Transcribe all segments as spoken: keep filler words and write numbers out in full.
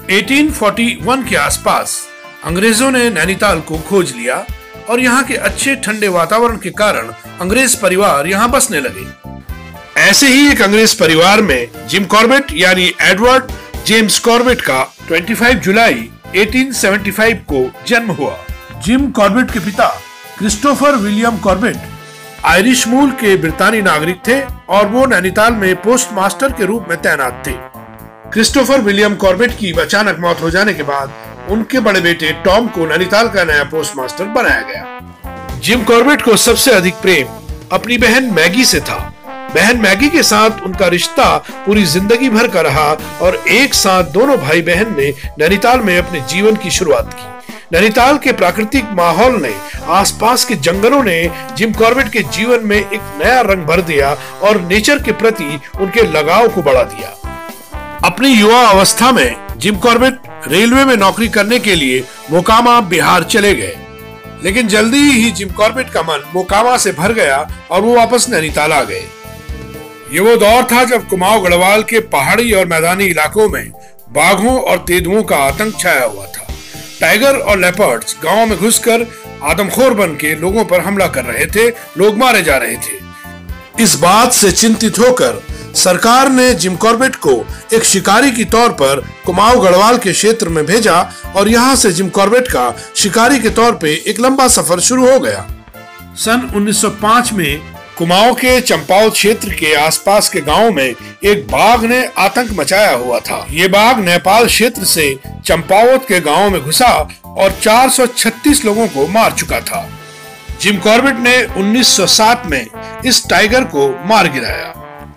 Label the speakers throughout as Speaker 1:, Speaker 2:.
Speaker 1: अठारह सौ इकतालीस के आसपास अंग्रेजों ने नैनीताल को खोज लिया और यहाँ के अच्छे ठंडे वातावरण के कारण अंग्रेज परिवार यहाँ बसने लगे। ऐसे ही एक अंग्रेज परिवार में जिम कॉर्बेट यानी एडवर्ड जेम्स कॉर्बेट का पच्चीस जुलाई अठारह सौ पचहत्तर को जन्म हुआ। जिम कॉर्बेट के पिता क्रिस्टोफर विलियम कॉर्बेट आयरिश मूल के ब्रितानी नागरिक थे और वो नैनीताल में पोस्ट मास्टर के रूप में तैनात थे। क्रिस्टोफर विलियम कॉर्बेट की अचानक मौत हो जाने के बाद उनके बड़े बेटे टॉम को नैनीताल का नया पोस्ट मास्टर बनाया गया। जिम कॉर्बेट को सबसे अधिक प्रेम अपनी बहन मैगी से था। बहन मैगी के साथ उनका रिश्ता पूरी जिंदगी भर का रहा और एक साथ दोनों भाई बहन ने नैनीताल में अपने जीवन की शुरुआत की। नैनीताल के प्राकृतिक माहौल ने, आसपास के जंगलों ने जिम कॉर्बेट के जीवन में एक नया रंग भर दिया और नेचर के प्रति उनके लगाव को बढ़ा दिया। अपनी युवा अवस्था में जिम कॉर्बेट रेलवे में नौकरी करने के लिए मोकामा बिहार चले गए, लेकिन जल्दी ही जिम कॉर्बेट का मन मोकामा से भर गया और वो वापस नैनीताल आ गए। ये वो दौर था जब कुमाऊं गढ़वाल के पहाड़ी और मैदानी इलाकों में बाघों और तेंदुओं का आतंक छाया हुआ था। टाइगर और लेपर्ड्स गांव में घुसकर आदमखोर बन के लोगों पर हमला कर रहे थे, लोग मारे जा रहे थे। इस बात से चिंतित होकर सरकार ने जिम कॉर्बेट को एक शिकारी के तौर पर कुमाऊं गढ़वाल के क्षेत्र में भेजा और यहाँ से जिम कॉर्बेट का शिकारी के तौर पे एक लंबा सफर शुरू हो गया। सन उन्नीस सौ पाँच में कुमाऊं के चंपावत क्षेत्र के आसपास के गांव में एक बाघ ने आतंक मचाया हुआ था। ये बाघ नेपाल क्षेत्र से चंपावत के गांव में घुसा और चार सौ छत्तीस लोगों को मार चुका था। जिम कॉर्बेट ने उन्नीस सौ सात में इस टाइगर को मार गिराया।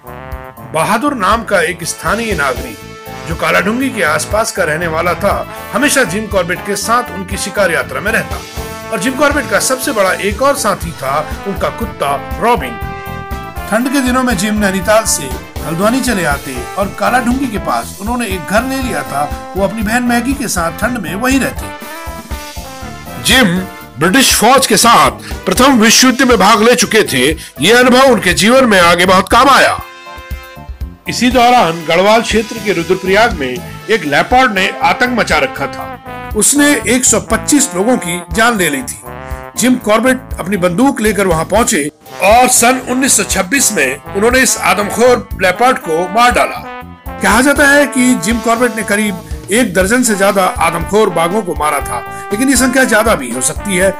Speaker 1: बहादुर नाम का एक स्थानीय नागरिक जो कालाडूंगी के आसपास का रहने वाला था, हमेशा जिम कॉर्बेट के साथ उनकी शिकार यात्रा में रहता और जिम कॉर्बेट का सबसे बड़ा एक और साथी था उनका कुत्ता रॉबिन। ठंड के दिनों में जिम नैनीताल से हल्द्वानी चले आते और कालाडूंगी के पास उन्होंने एक घर ले लिया था। वो अपनी बहन मैगी के साथ ठंड में वहीं रहते। जिम ब्रिटिश फौज के साथ प्रथम विश्व युद्ध में भाग ले चुके थे। ये अनुभव उनके जीवन में आगे बहुत काम आया। इसी दौरान गढ़वाल क्षेत्र के रुद्रप्रयाग में एक लेपर्ड ने आतंक मचा रखा था। उसने एक सौ पच्चीस लोगों की जान ले ली थी। जिम कॉर्बेट अपनी बंदूक लेकर वहां पहुंचे और सन उन्नीस सौ छब्बीस में उन्होंने इस आदमखोर लेपर्ड को मार डाला। कहा जाता है कि जिम कॉर्बेट ने करीब एक दर्जन से ज्यादा आदमखोर बाघों को मारा था, लेकिन ये संख्या ज्यादा भी हो सकती है।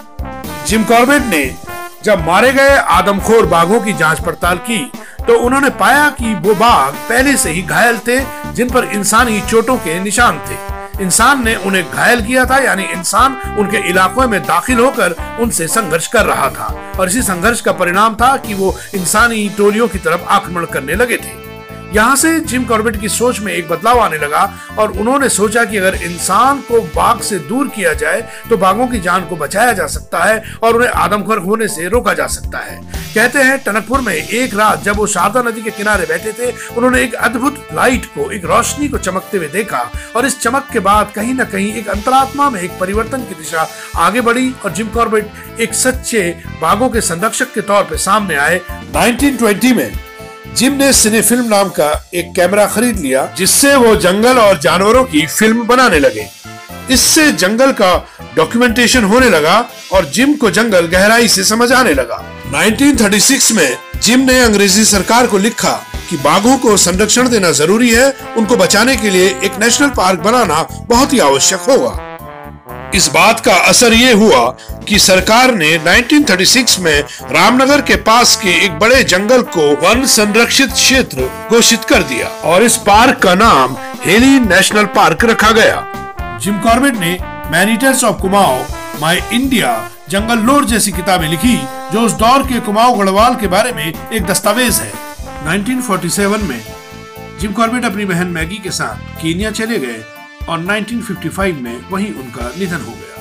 Speaker 1: जिम कॉर्बेट ने जब मारे गए आदमखोर बाघों की जांच पड़ताल की तो उन्होंने पाया कि वो बाघ पहले से ही घायल थे, जिन पर इंसानी चोटों के निशान थे। इंसान ने उन्हें घायल किया था, यानी इंसान उनके इलाकों में दाखिल होकर उनसे संघर्ष कर रहा था और इसी संघर्ष का परिणाम था कि वो इंसानी टोलियों की तरफ आक्रमण करने लगे थे। यहाँ से जिम कॉर्बेट की सोच में एक बदलाव आने लगा और उन्होंने सोचा कि अगर इंसान को बाघ से दूर किया जाए तो बाघों की जान को बचाया जा सकता है और उन्हें आदमखोर होने से रोका जा सकता है। कहते हैं टनकपुर में एक रात जब वो शारदा नदी के किनारे बैठे थे, उन्होंने एक अद्भुत लाइट को, एक रोशनी को चमकते हुए देखा और इस चमक के बाद कहीं न कहीं एक अंतरात्मा में एक परिवर्तन की दिशा आगे बढ़ी और जिम कॉर्बेट एक सच्चे बाघों के संरक्षक के तौर पर सामने आए। उन्नीस सौ बीस में जिम ने सिने फिल्म नाम का एक कैमरा खरीद लिया, जिससे वो जंगल और जानवरों की फिल्म बनाने लगे। इससे जंगल का डॉक्यूमेंटेशन होने लगा और जिम को जंगल गहराई से समझ आने लगा। उन्नीस सौ छत्तीस में जिम ने अंग्रेजी सरकार को लिखा कि बाघों को संरक्षण देना जरूरी है, उनको बचाने के लिए एक नेशनल पार्क बनाना बहुत ही आवश्यक होगा। इस बात का असर ये हुआ कि सरकार ने उन्नीस सौ छत्तीस में रामनगर के पास के एक बड़े जंगल को वन संरक्षित क्षेत्र घोषित कर दिया और इस पार्क का नाम हेली नेशनल पार्क रखा गया। जिम कॉर्बेट ने man eaters of Kumaon, my India, jungle lore जैसी किताबें लिखी जो उस दौर के कुमाऊं गढ़वाल के बारे में एक दस्तावेज है। उन्नीस सौ सैंतालीस में जिम कॉर्बेट अपनी बहन मैगी के साथ कीनिया चले गए और उन्नीस सौ पचपन में वहीं उनका निधन हो गया।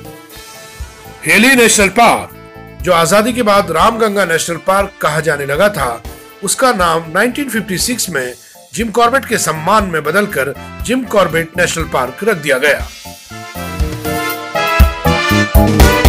Speaker 1: हेली नेशनल पार्क, जो आजादी के बाद रामगंगा नेशनल पार्क कहा जाने लगा था, उसका नाम उन्नीस सौ छप्पन में जिम कॉर्बेट के सम्मान में बदलकर जिम कॉर्बेट नेशनल पार्क रख दिया गया।